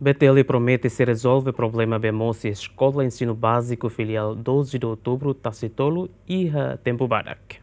BTL promete se resolve o problema BMOS Escola Ensino Básico Filial 12 de Outubro, Tacitolo e Tempo Badak.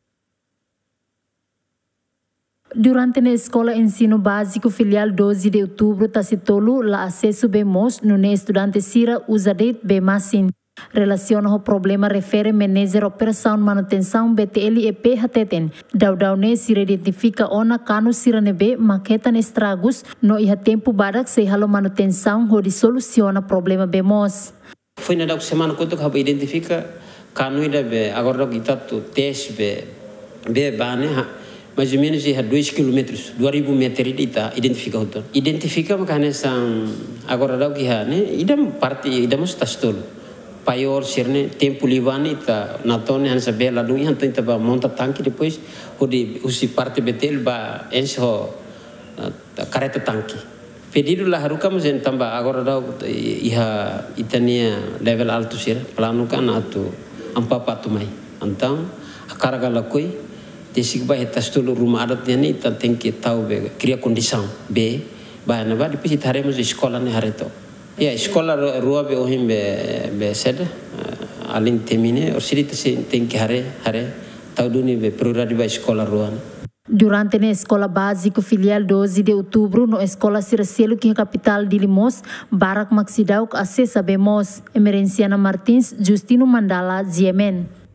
Durante a Escola Ensino Básico Filial 12 de Outubro, Tacitolo, la acesso BMOS no estudante Sira Usadet Bemasin. Relaciona o problema refere manager operação manutenção BTL e PHTTN. Daudauné se identifica ona cano siranebe maquetan estragos no iha tempo badak se halo manutenção ho soluciona problema BMOS. Foi na semana quando que identifica cano ida be agora kita tu tes be bane mais ou menos 2 km 2000 meter ita identifica hoton. Identifica makane sang agora dau ki ha ne idam parte idam stastol. Paior sirne tempo livani ta natone han sabe la dui han tenta ba monta tanque depois usi parte betel ba enso careta tanque pedido la haruka musen tamba agora da iha itania level alto sir plano kan atu ampa patu mai então a carga la koi desik ba etas tulu rumah adat ni ta tenki tau be cria condição be ba na ba depois taremos escola ne hareto. Ya, sekolah rua be ohim be sed alin temine orsiri tem que hare tau duni be pruradi ba sekolah rua. Durante a Escola Básico Filial 12 de Outubro, na Escola Ciracelo, que é a capital de Limos, Barak Maxidau, acessa BMOS, Emerenciana Martins, Justino Mandala, Ziemen.